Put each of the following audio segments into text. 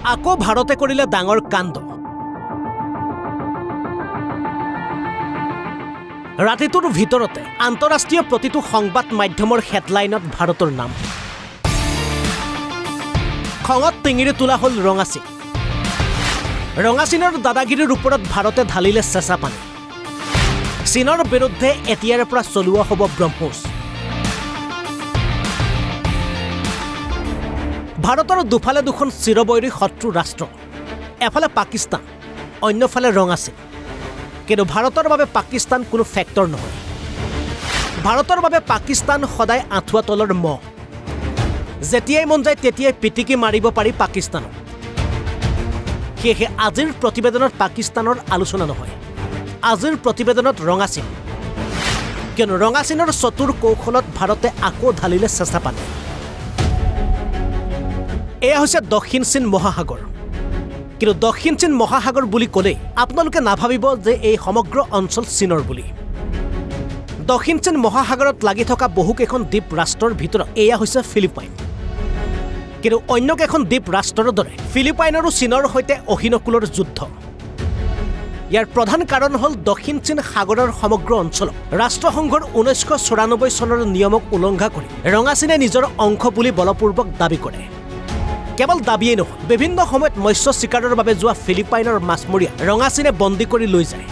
আকৌ ভাৰতে কৰিলে ডাঙৰ কাণ্ড ৰাতিটোৰ ভিতৰতে আন্তঃৰাষ্ট্ৰীয় প্ৰতিটো সংবাদ মাধ্যমৰ হেডলাইনত ভাৰতৰ নাম খঙত টিঙিৰি তোলা হল ৰঙাচীনৰ দাদাগিৰিৰ ওপৰত ভাৰতে ঢালিলে চেঁচা পানী চীনৰ বিৰুদ্ধে এতিয়াৰ পৰা চলোৱা হ'ব ব্ৰহ্মোছ ভাৰতৰ দুফালে দুখন চিৰবৈৰী শত্ৰু ৰাষ্ট্ৰ এফালে পাকিস্তান অন্যফালে ৰঙাচীন কিন্তু ভাৰতৰ বাবে পাকিস্তান কোনো ফেক্টৰ নহয় ভাৰতৰ বাবে পাকিস্তান সদায় আঁঠুৱা তলৰ মহ যেতিয়াই মন যায় তেতিয়াই পিটিকি মাৰিব পাৰি পাকিস্তানক সেয়ে আজিৰ প্ৰতিবেদনত পাকিস্তানৰ আলোচনা নহয় আজিৰ প্ৰতিবেদনত ৰঙাচীন কিয়নো ৰঙাচীনৰ চতুৰ কৌশলত ভাৰতে আকৌ ঢালিলে চেঁচা পানী এয়া হৈছে দক্ষিণ চীন মহাসাগৰ কিন্তু দক্ষিণ চীন মহাসাগৰ বুলি ক'লে আপোনালোকে নাভাবিব যে এই সমগ্ৰ অঞ্চল চীনৰ বুলি দক্ষিণ চীন মহাসাগৰত লাগি থকা বহুকেইখন দ্বীপ ৰাষ্ট্ৰৰ ভিতৰত এয়া হৈছে ফিলিপাইন কিন্তু অন্য কেইখন দ্বীপ ৰাষ্ট্ৰৰ দৰে ফিলিপাইনৰো চীনৰ সৈতে অহিনকুলৰ যুদ্ধ ইয়াৰ প্ৰধান কাৰণ হ'ল দক্ষিণ চীন সাগৰৰ সমগ্ৰ অঞ্চল ৰাষ্ট্ৰসংঘৰ 1994 চনৰ নিয়মক উলংঘা কৰি ৰঙাচীনে নিজৰ অংশ বুলি বলপূৰ্বক দাবী কৰে কেৱল দাবীয়ে নহয় বিভিন্ন সময়ত মৎস্য চিকাৰৰ বাবে যোৱা ফিলিপাইনৰ মাছমৰীয়া ৰঙাচীনে বন্দী কৰি লৈ যায়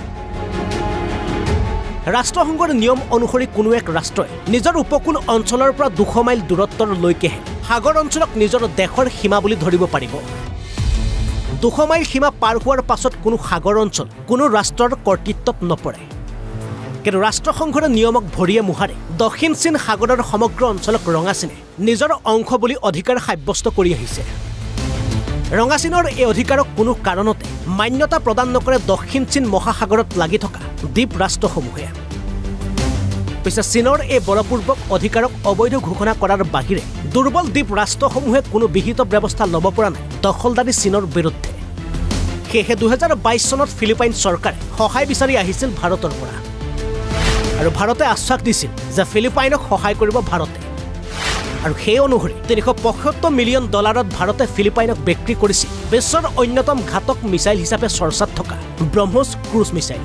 ৰাষ্ট্ৰসংঘৰ নিয়ম অনুসৰি কোনো এক ৰাষ্ট্ৰই নিজৰ উপকূল অঞ্চলৰ পৰা 200 মাইল দূৰত্বৰ লৈকেহে সাগৰ অঞ্চলক নিজৰ দেশৰ সীমা বুলি ধৰিব পাৰিব 200 মাইল সীমা পাৰ হোৱাৰ পাছত কোনো সাগৰ অঞ্চল কোনো ৰাষ্ট্ৰৰ কৰ্তৃত্বত নপৰে কিন্তু ৰাষ্ট্ৰসংঘৰ নিয়মক ভৰিয়ে মুহাৰে দক্ষিণ চীন সাগৰৰ সমগ্ৰ অঞ্চলক ৰঙাচীনে নিজৰ অংশ বুলি অধিকাৰ সাব্যস্ত কৰি আহিছে ৰঙাচীনৰ এই অধিকাৰক কোনো কাৰণতে মান্যতা প্ৰদান নকৰে দক্ষিণ চীন মহাসাগৰত লাগি থকা দ্বীপ ৰাষ্ট্ৰসমূহে পিছে চীনৰ এই বলপূৰ্বক অধিকাৰক অবৈধ ঘোষণা কৰাৰ বাহিৰে দুৰ্বল দ্বীপ ৰাষ্ট্ৰসমূহে কোনো বিহিত ব্যৱস্থা ল'ব পৰা নাই দখলদাৰী চীনৰ বিৰুদ্ধে সেয়ে 2022 চনত ফিলিপাইন চৰকাৰে সহায় বিচাৰি আহিছিল ভাৰতৰ পৰা আৰু ভাৰতে আশ্বাস দিছিল যে ফিলিপাইনক সহায় কৰিব ভাৰতে আৰু সেই অনুসৰি $375 মিলিয়ন ভাৰতে ফিলিপাইনক বিক্ৰী কৰিছিল বিশ্বৰ অন্যতম ঘাতক মিছাইল হিচাপে চৰ্চাত থকা ব্ৰহ্মোছ ক্ৰুজ মিছাইল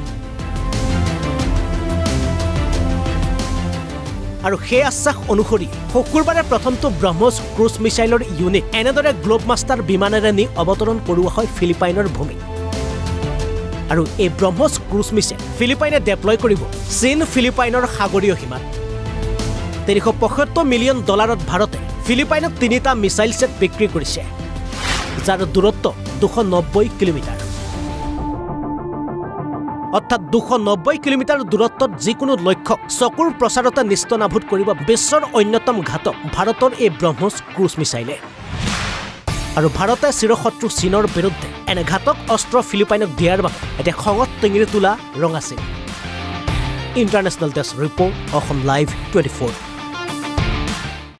আৰু সেই আশ্বাস অনুসৰি শুকুৰবাৰে প্ৰথমটো ব্ৰহ্মোছ ক্ৰুজ মিছাইলৰ ইউনিট এনেদৰে গ্লোব মাষ্টাৰ বিমানেৰে নি অৱতৰণ কৰোৱা হয় ফিলিপাইনৰ ভূমিত আৰু এই ব্ৰহ্মোছ ক্ৰুজ মিছাইল ফিলিপাইনে ডেপ্লয় কৰিব চীন ফিলিপাইনৰ সাগৰীয় সীমাত $375 মিলিয়ন ভাৰতে ফিলিপাইনত 3টা মিছাইল সেট বিক্ৰী কৰিছে যাৰ দূৰত্ব 290 কিলোমিটাৰ অৰ্থাৎ 290 কিলোমিটাৰ দূৰত্বত যিকোনো লক্ষ্যক চকুৰ প্ৰচাৰতে নিস্তনাভূত কৰিব বিশ্বৰ অন্যতম ঘাতক ভাৰতৰ এই ব্ৰহ্মোছ ক্ৰুজ মিছাইলে আৰু ভাৰতে চিৰশত্ৰু চীনৰ বিৰুদ্ধে এনে ঘাতক অস্ত্ৰ ফিলিপাইনক দিয়াৰ বাবে এতিয়া খঙত টিঙিৰি তোলা ৰঙাচীন international desk report Asom live 24